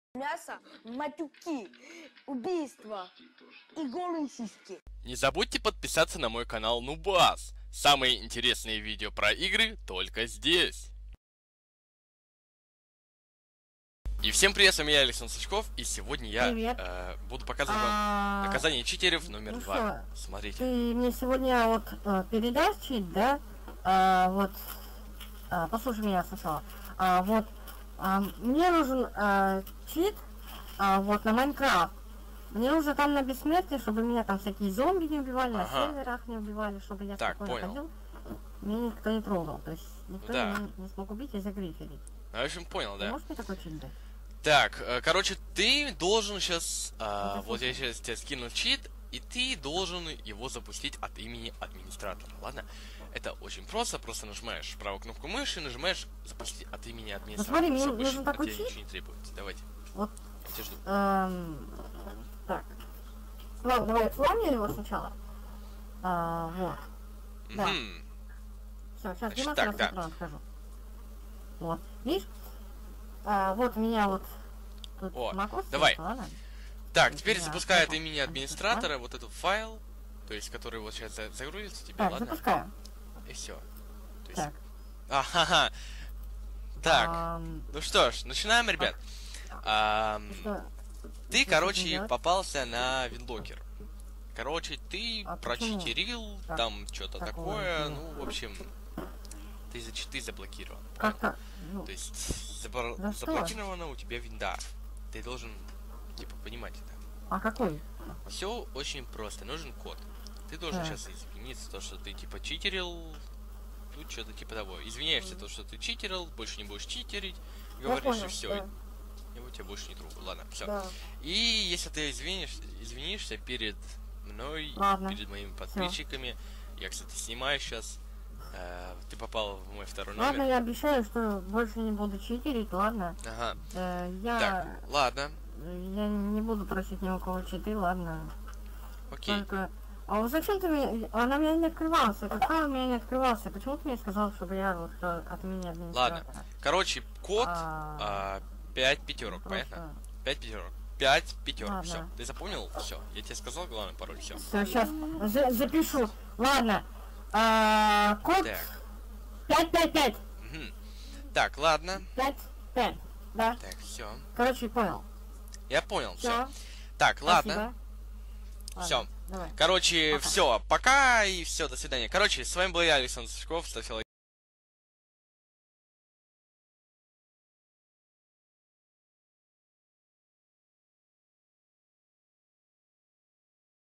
Мясо, матюки, убийства и голые сиськи. Не забудьте подписаться на мой канал Нубас. Самые интересные видео про игры только здесь. И всем привет, с вами я, Александр Сачков, и сегодня я буду показывать вам наказание читеров номер 2. Смотрите. Ты мне сегодня вот передашь чит, да? Послушай меня сначала. Мне нужен чит вот на Майнкрафт. Мне нужно там на бессмертие, чтобы меня там всякие зомби не убивали, на серверах не убивали, чтобы я спокойно ходил. Меня никто не трогал, то есть никто не смог убить и загриферить. В общем, понял, да? Ты можешь мне такой чит дать? Так, короче, ты должен сейчас, вот я сейчас тебе скину чит, и ты должен его запустить от имени администратора, ладно? Это очень просто нажимаешь правую кнопку мыши, нажимаешь запустить от имени администратора. Ну, смотри, мне нужен такой чит. Ничего не требуется, давайте. Вот. Я тебя жду. Так. Ладно, давай сломим его сначала. Вот. Да. Все, сейчас демонстрацию скажу. Вот. Видишь? Вот у меня вот тут макос. Давай. Ладно? Так, теперь запускай от имени администратора вот этот файл, то есть который вот сейчас загрузится тебе, так, ладно? Запускаю. И все. Так. Ага. Так. Ну что ж, начинаем, ребят. Ты, короче, попался на винлокер. Короче, ты прочитерил, там что-то такое, ну, в общем, ты за читы заблокирован. Как-то. То есть заблокирована у тебя винда. Ты должен, типа, понимать это. А какой? Все очень просто, нужен код. Ты должен сейчас извиниться, то, что ты, типа, читерил. Тут что-то типа того. Извиняешься, то, что ты читерил, больше не будешь читерить. Говоришь, и все. Его тебя больше не трогаю. Ладно, все. Да. И если ты извинишься перед мной, перед моими подписчиками, я, кстати, снимаю сейчас. Ты попал в мой второй номер. Ладно, я обещаю, что больше не буду читерить, ладно? Ага. Так, ладно. Я не буду просить ни у кого читы, ладно? Окей. Только... А вот зачем ты мне... Она у меня не открывался. Какая у меня не открывался? Почему ты мне сказал, чтобы я вот от меня администратора? Ладно. Короче, код 5 пятерок, понятно? 5 пятерок. 5 пятерок. Все. Ты запомнил? Все. Я тебе сказал главный пароль. Все. Все, сейчас запишу. Ладно. Код 555. Так, ладно. 5-5. Да. Так, все. Короче, понял. Я понял, все. Так, ладно. Все. Короче, все, пока и все, до свидания. Короче, с вами был я, Александр Сачков, ставьте лайк.